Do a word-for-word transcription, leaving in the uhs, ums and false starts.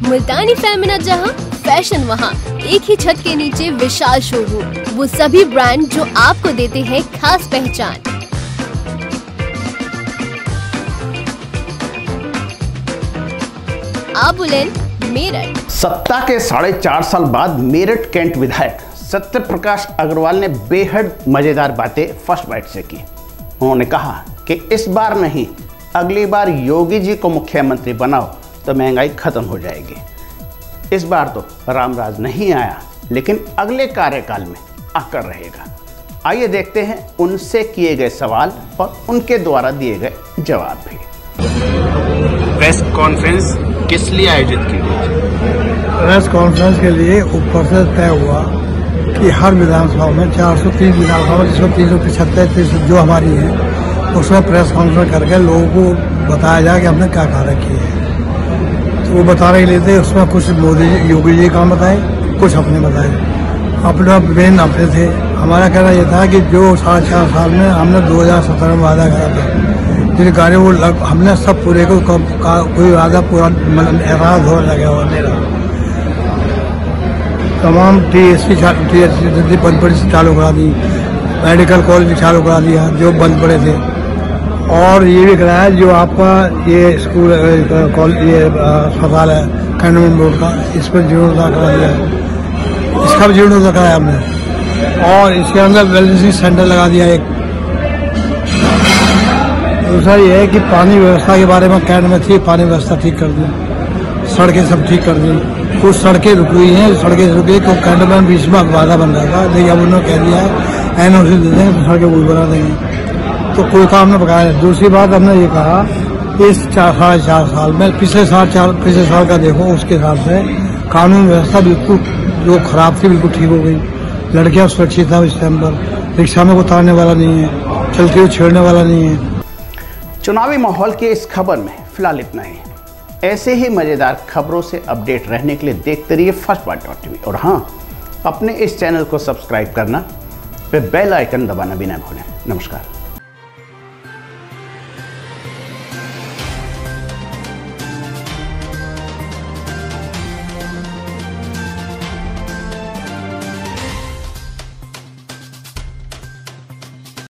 मुल्तानी फेमिना जहां, फैशन वहां, एक ही छत के नीचे विशाल शोरूम, वो सभी ब्रांड जो आपको देते हैं खास पहचान। आबुलेंट, मेरठ। सत्ता के साढ़े चार साल बाद मेरठ कैंट विधायक सत्य प्रकाश अग्रवाल ने बेहद मजेदार बातें फर्स्ट बाइट से की। उन्होंने कहा कि इस बार नहीं, अगली बार योगी जी को मुख्यमंत्री बनाओ तो महंगाई खत्म हो जाएगी। इस बार तो रामराज नहीं आया, लेकिन अगले कार्यकाल में आकर रहेगा। आइए देखते हैं उनसे किए गए सवाल और उनके द्वारा दिए गए जवाब भी। प्रेस कॉन्फ्रेंस किस लिए आयोजित की गई? प्रेस कॉन्फ्रेंस के लिए ऊपर से तय हुआ कि हर विधानसभा में चार सौ तीन विधानसभा जिसमें तीन सौ पिछहत्तर जो हमारी है, उसमें प्रेस कॉन्फ्रेंस करके लोगों को बताया जाए कि हमने क्या कार्य किए हैं। तो वो बताने के लिए थे, उसमें कुछ मोदी जी योगी जी काम बताए, कुछ अपने बताए। अपना मेन अपने थे। हमारा कहना यह था कि जो साढ़े चार साल में हमने दो हजार सत्रह में वादा करा था, जिन कार्य वो लग, हमने सब पूरे को कोई वादा पूरा मतलब एहसास होने लगा हुआ मेरा। तमाम T S C T S C बंद पड़ी से चालू करा दी, मेडिकल कॉलेज चालू करा दिया जो बंद पड़े थे, और ये भी कराया जो आपका ये स्कूल कॉलेज ये अस्पताल है कैंटोनमेंट बोर्ड का, इस पर जीर्णोद्धार करा दिया, इसका भी जीर्णोद्धार कराया हमने, और इसके अंदर वेलनेस सेंटर लगा दिया एक। दूसरा ये है कि पानी व्यवस्था के बारे में कैंट में थी, पानी व्यवस्था ठीक कर दी, सड़कें सब ठीक कर दी। कुछ सड़कें रुकी हुई हैं, सड़कें रुकी तो कैंट में बीच में वादा बन रहा था, लेकिन अब उन्होंने कह दिया है एन ओ सी दे देंगे तो सड़कें वो बना देंगे, तो कोई काम ने पकाया। दूसरी बात हमने ये कहा, इस चार साढ़े चार साल में पिछले साल चार पिछले साल का देखो, उसके हिसाब से कानून व्यवस्था बिल्कुल जो खराब थी बिल्कुल ठीक हो गई। लड़कियां सुरक्षित था इस टाइम पर, रिक्शा में उतारने वाला नहीं है, चलती हुई छेड़ने वाला नहीं है। चुनावी माहौल की इस खबर में फिलहाल इतना ही। ऐसे ही मजेदार खबरों से अपडेट रहने के लिए देखते रहिए फर्स्ट बाइट डॉट टीवी, और हाँ, अपने इस चैनल को सब्सक्राइब करना, पे बेल आइकन दबाना भी ना भूलें। नमस्कार।